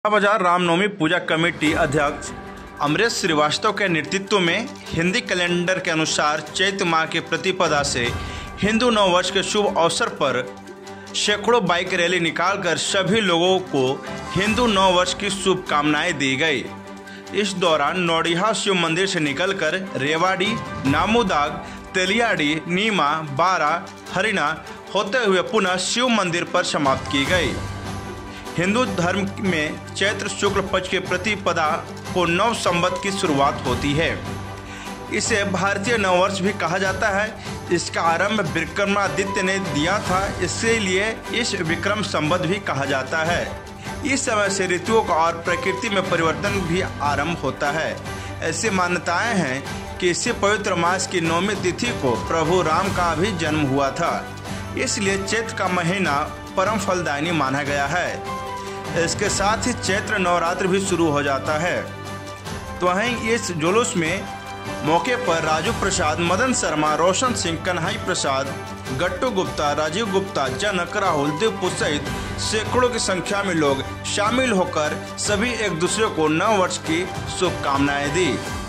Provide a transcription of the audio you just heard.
बाजार रामनवमी पूजा कमेटी अध्यक्ष अमरेश श्रीवास्तव के नेतृत्व में हिंदी कैलेंडर के अनुसार चैत्र माह के प्रतिपदा से हिंदू नववर्ष के शुभ अवसर पर सैकड़ों बाइक रैली निकालकर सभी लोगों को हिंदू नववर्ष की शुभकामनाएं दी गई। इस दौरान नौडिहा शिव मंदिर से निकलकर रेवाड़ी, नामूदाग, तेलियाड़ी, नीमा, बारा, हरिणा होते हुए पुनः शिव मंदिर पर समाप्त की गई। हिंदू धर्म में चैत्र शुक्ल पक्ष के प्रतिपदा को नव संवत की शुरुआत होती है। इसे भारतीय नववर्ष भी कहा जाता है। इसका आरंभ विक्रमादित्य ने दिया था, इसलिए इस विक्रम संवत भी कहा जाता है। इस समय से ऋतुओं का और प्रकृति में परिवर्तन भी आरंभ होता है। ऐसी मान्यताएं हैं कि इसी पवित्र मास की नौमी तिथि को प्रभु राम का भी जन्म हुआ था, इसलिए चैत्र का महीना परम फलदायी माना गया है। इसके साथ ही चैत्र नवरात्र भी शुरू हो जाता है। तो वहीं इस जुलूस में मौके पर राजू प्रसाद, मदन शर्मा, रोशन सिंह, कन्हई प्रसाद, गट्टू गुप्ता, राजीव गुप्ता, जनक, राहुल, दीपू सहित सैकड़ों की संख्या में लोग शामिल होकर सभी एक दूसरे को नव वर्ष की शुभकामनाएं दी।